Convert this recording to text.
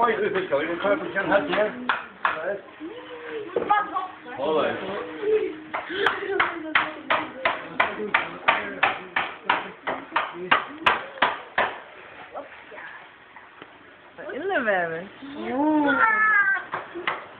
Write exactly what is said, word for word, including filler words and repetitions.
Oj, du fick jag. Du får känna här till. Håll dig. In the baby.